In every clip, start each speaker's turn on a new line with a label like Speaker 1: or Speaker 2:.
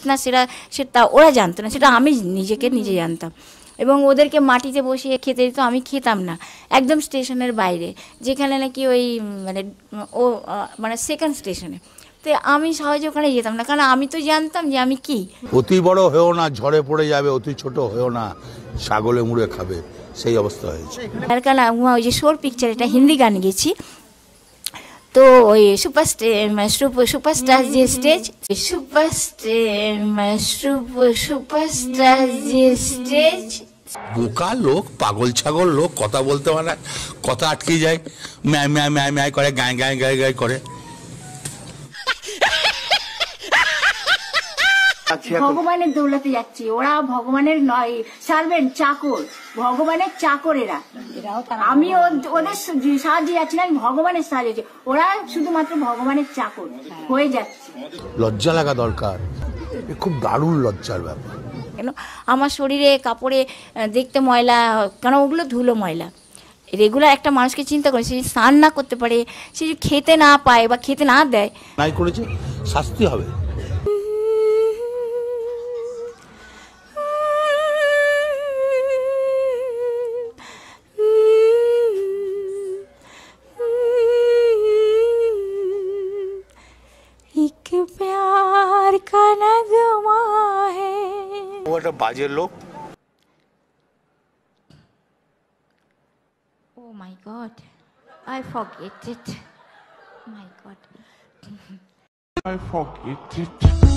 Speaker 1: না সেটা ওরা জানতো না, সেটা আমি নিজে জানতাম। এবং ওদেরকে মাটিতে বসিয়ে খেতে দিত, আমি খেতাম না, একদম স্টেশনের বাইরে, যেখানে নাকি ওই মানে সেকেন্ড স্টেশনে। তো আমি সহজে ওখানে যেতাম না, কারণ আমি তো জানতাম যে আমি কি।
Speaker 2: অতি বড় হয়েও না, ঝড়ে পড়ে যাবে, অতি ছোট হয়েও না, ছাগলে মুড়ে খাবে, সেই অবস্থা হয়েছে।
Speaker 1: তার কারণ ওই যে শোর পিকচার, এটা হিন্দি গান গেছি, তো ওই সুপারস্টার যে স্টেজ, সুপারস্টার যে স্টেজ।
Speaker 2: বোকা লোক, পাগল ছাগল লোক, কথা বলতে পারে না, কথা আটকে যায়, ম্যায় ম্যায় ম্যায় ম্যায় করে, গায়ে গায়ে গায়ে গায়ে করে।
Speaker 1: ভগবানের দৌলতে যাচ্ছি, ওরা ভগবানের নয়, সার্ভেন্ট, চাকর, ভগবানের চাকর এরা। আমি ওদের সাহায্যে যাচ্ছি না, আমি ভগবানের সাহায্যে, ওরা শুধুমাত্র ভগবানের চাকর হয়ে যাচ্ছে।
Speaker 2: লজ্জা লাগা দরকার, খুব দারুণ লজ্জার ব্যাপার।
Speaker 1: কেন আমার শরীরে কাপড়ে দেখতে ময়লা, কারণ ওগুলো ধুলো ময়লা। রেগুলার একটা মানুষকে চিন্তা করে, সে স্নান না করতে পারে, সে খেতে না পায় বা খেতে না দেয়,
Speaker 2: নাই করেছে, শাস্তি হবে। ও একটা বাজে লোক।
Speaker 1: Oh my God, I forget it. My God,
Speaker 2: I forget it.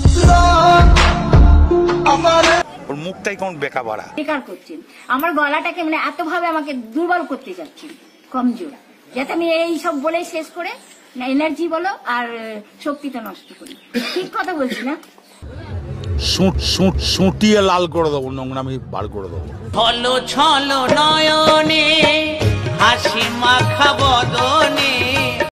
Speaker 2: ওর মুখটাই কোন বেকা বাড়া।
Speaker 1: বেকার করছেন আমার গলাটাকে, মানে এত ভাবে আমাকে দুর্বল করতে যাচ্ছেন, কমজোর, যাতে আমি এই সব বলে শেষ করে না এনার্জি বলো আর শক্তিটা নষ্ট করি। ঠিক কথা বলছি না?
Speaker 2: সুটিয়ে লাল করে দেবো, নোংরামি বার করে দেবো।
Speaker 3: ছলো ছলো নয়নে হাসি মাখা বদন।